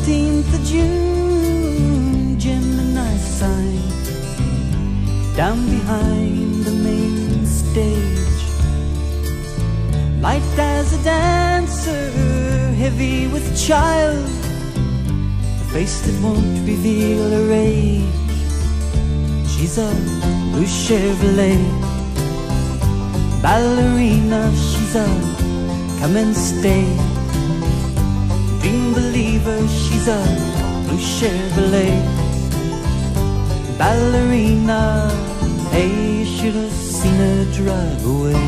13th of June, Jim and I signed down behind the main stage. Light as a dancer, heavy with child, a face that won't reveal her age. She's a blue Chevrolet Ballerina, she's a come and stay. Dream believer, she's a blue Chevrolet Ballerina. Hey, you should have seen her drive away.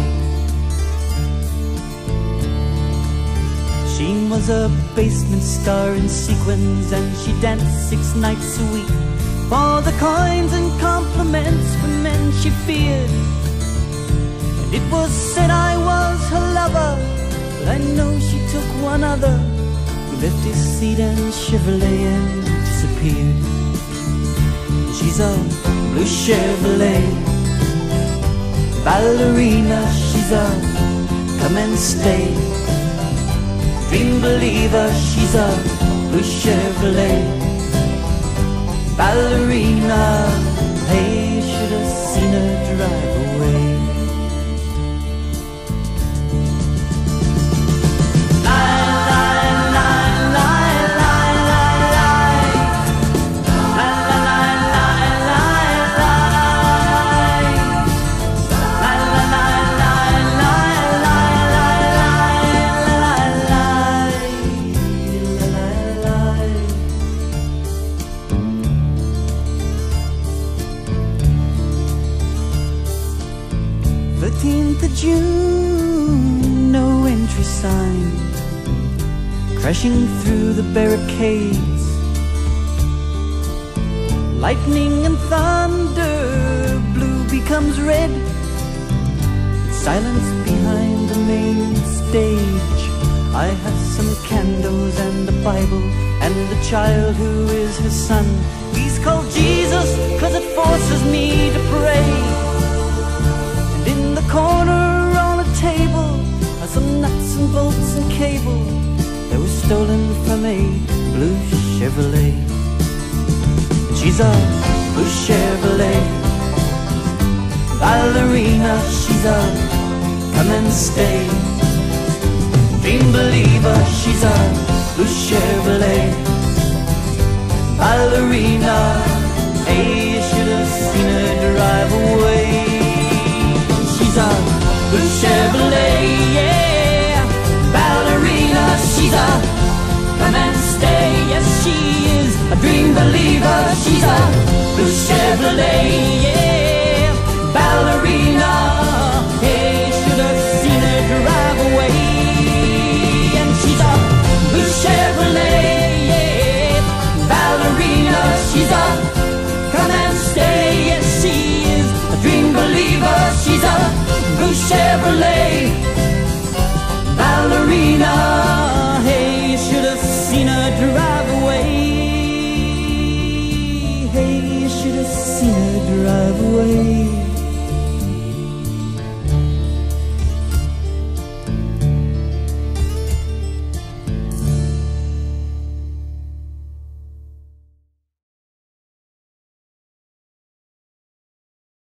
She was a basement star in sequins, and she danced 6 nights a week for the coins and compliments from men she feared. And it was said I was her lover, but I know she took one other who left his seat and Chevrolet and disappeared. She's a blue Chevrolet Ballerina, she's a come and stay. Dream believer, she's a blue Chevrolet Ballerina. Hey, should have seen her drive away. of June, no entry sign, crashing through the barricades. Lightning and thunder, blue becomes red, silence behind the main stage. I have some candles and a Bible and a child who is her son. He's called Jesus 'cause it forces me to pray. And in the corner on a table are some nuts and bolts and cable that was stolen from a blue Chevrolet. She's a blue Chevrolet Ballerina, she's a come and stay. Dream believer, she's a blue Chevrolet Ballerina. Hey, you should have seen her drive away. She's a blue Chevrolet, yeah, Ballerina. She's a come and stay. Yes, she is a dream believer. She's a blue Chevrolet, yeah, Ballerina. Hey, you should have seen her drive away. She's a blue Chevrolet, yeah, Ballerina. She's a come and stay. Yes, she is a dream believer. She's a blue Chevrolet Ballerina.